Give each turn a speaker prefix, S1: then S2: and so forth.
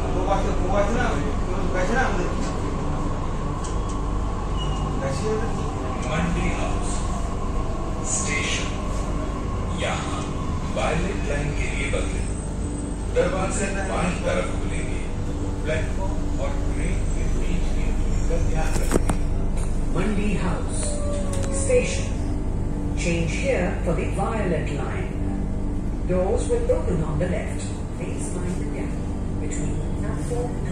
S1: मंडी House station, यहाँ violet line के लिए बदले दरवाजे बाईं तरफ खुलेंगे। प्लेटफॉर्म और ट्रेन के बीच की दूरी का ध्यान रखें।
S2: Mandi House station, change here for the violet line. Doors will open on the left. Please mind the gap between platform